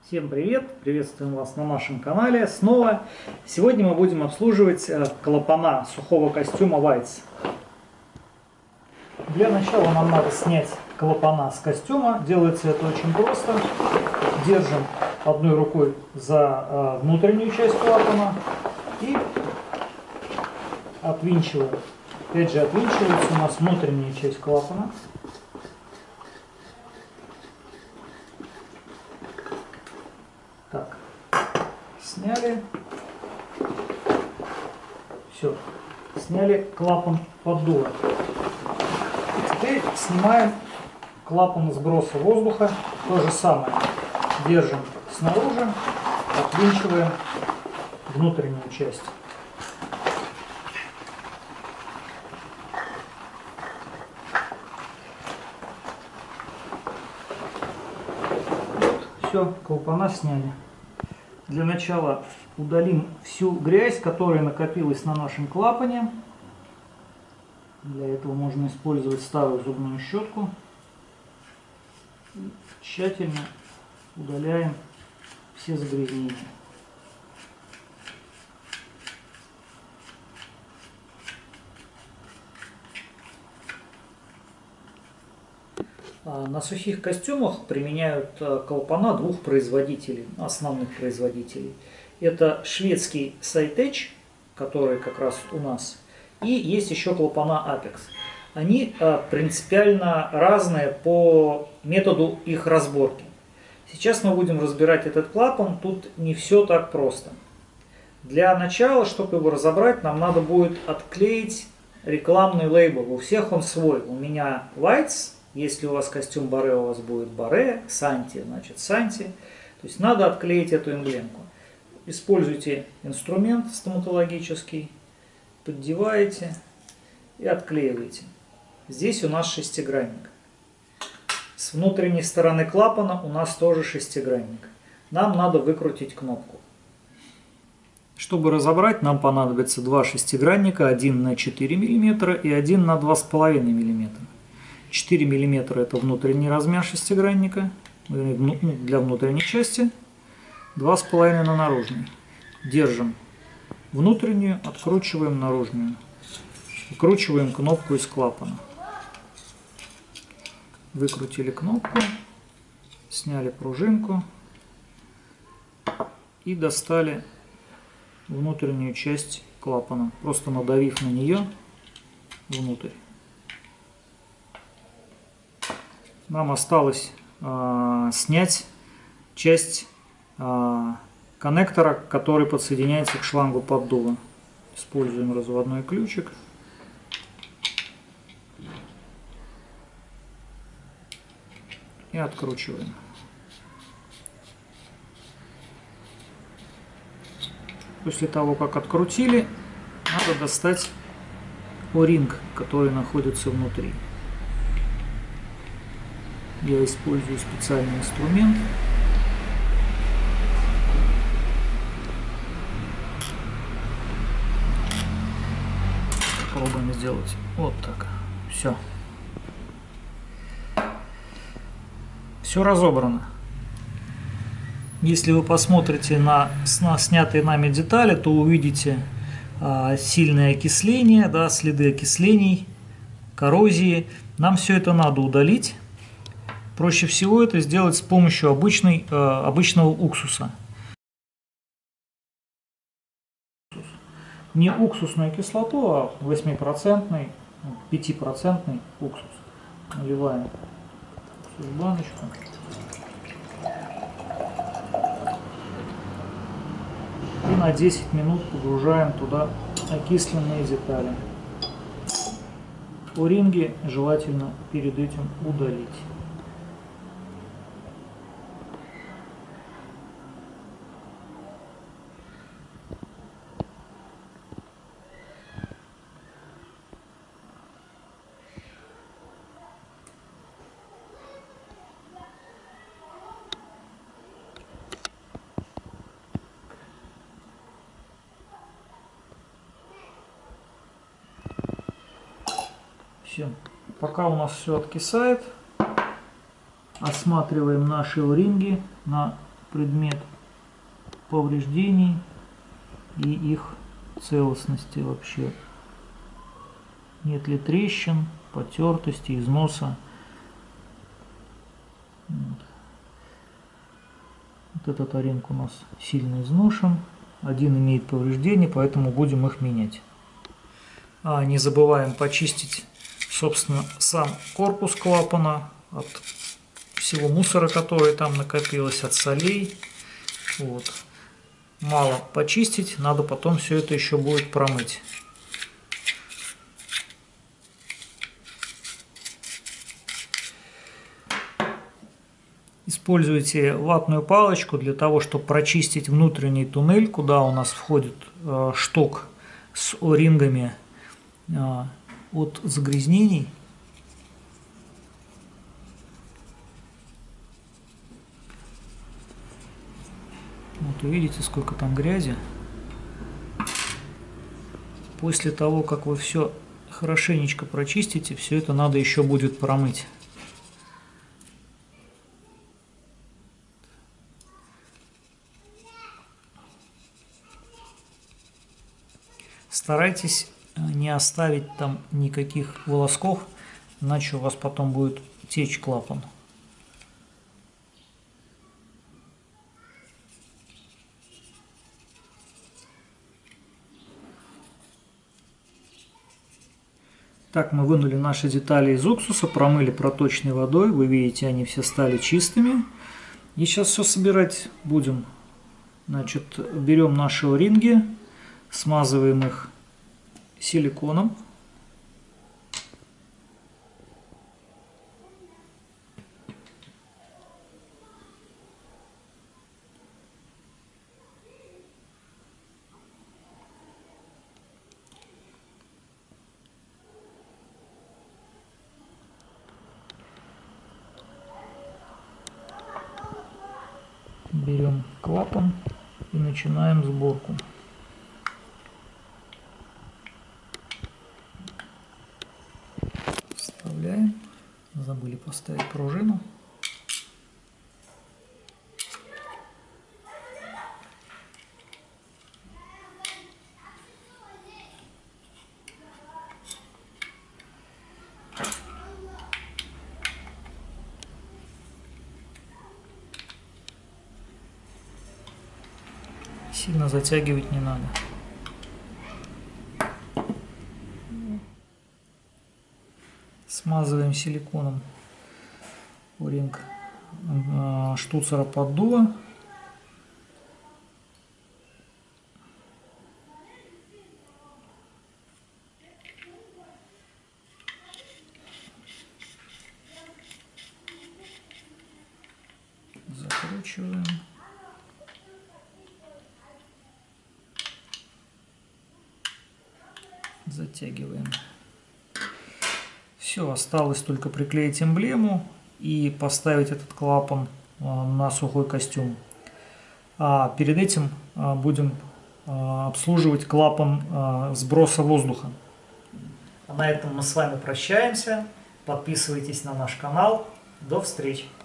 Всем привет! Приветствуем вас на нашем канале снова. Сегодня мы будем обслуживать клапана сухого костюма Whites. Для начала нам надо снять клапана с костюма. Делается это очень просто. Держим одной рукой за внутреннюю часть клапана и отвинчиваем. Опять же, отвинчивается у нас внутренняя часть клапана. Так, сняли. Все, сняли клапан поддува. Теперь снимаем клапан сброса воздуха. То же самое. Держим снаружи, отвинчиваем внутреннюю часть. Все, клапана сняли. Для начала удалим всю грязь, которая накопилась на нашем клапане. Для этого можно использовать старую зубную щетку. И тщательно удаляем все загрязнения. На сухих костюмах применяют клапана двух производителей, основных производителей. Это шведский Sitex, который как раз у нас, и есть еще клапана Apex. Они принципиально разные по методу их разборки. Сейчас мы будем разбирать этот клапан, тут не все так просто. Для начала, чтобы его разобрать, нам надо будет отклеить рекламный лейбл. У всех он свой. У меня Whites. Если у вас костюм Баре, у вас будет Баре, Санти, значит Санти. То есть надо отклеить эту эмблемку. Используйте инструмент стоматологический, поддеваете и отклеиваете. Здесь у нас шестигранник. С внутренней стороны клапана у нас тоже шестигранник. Нам надо выкрутить кнопку. Чтобы разобрать, нам понадобится два шестигранника, один на 4 мм и один на 2,5 мм. 4 мм это внутренний размер шестигранника для внутренней части, 2,5 на наружный. Держим внутреннюю, откручиваем наружную. Выкручиваем кнопку из клапана. Выкрутили кнопку, сняли пружинку и достали внутреннюю часть клапана, просто надавив на нее внутрь. Нам осталось снять часть коннектора, который подсоединяется к шлангу поддува. Используем разводной ключик. И откручиваем. После того, как открутили, надо достать о-ринг, который находится внутри. Я использую специальный инструмент. Попробуем сделать вот так. Все. Все разобрано. Если вы посмотрите на снятые нами детали, то увидите сильное окисление, да, следы окислений, коррозии. Нам все это надо удалить. Проще всего это сделать с помощью обычного уксуса. Не уксусную кислоту, а 8%, 5% уксус. Наливаем в баночку. И на 10 минут погружаем туда окисленные детали. О-ринги желательно перед этим удалить. Все. Пока у нас все откисает, осматриваем наши о-ринги на предмет повреждений и их целостности вообще. Нет ли трещин, потертости, износа. Вот этот о-ринг у нас сильно изношен. Один имеет повреждения, поэтому будем их менять. Не забываем почистить, собственно, сам корпус клапана от всего мусора, который там накопилось, от солей. Вот. Мало почистить, надо потом все это еще будет промыть. Используйте ватную палочку для того, чтобы прочистить внутренний туннель, куда у нас входит шток с о-рингами от загрязнений. Вот увидите, сколько там грязи. После того, как вы все хорошенечко прочистите, все это надо еще будет промыть. Старайтесь не оставить там никаких волосков, иначе у вас потом будет течь клапан. Так, мы вынули наши детали из уксуса, промыли проточной водой. Вы видите, они все стали чистыми. И сейчас все собирать будем. Значит, берем наши о-ринги, смазываем их силиконом. Берем клапан и начинаем сборку. Вставляем. Забыли поставить пружину. Сильно затягивать не надо. Смазываем силиконом о-ринг штуцера поддува. Закручиваем. Затягиваем. Все, осталось только приклеить эмблему и поставить этот клапан на сухой костюм. Перед этим будем обслуживать клапан сброса воздуха. На этом мы с вами прощаемся. Подписывайтесь на наш канал. До встречи!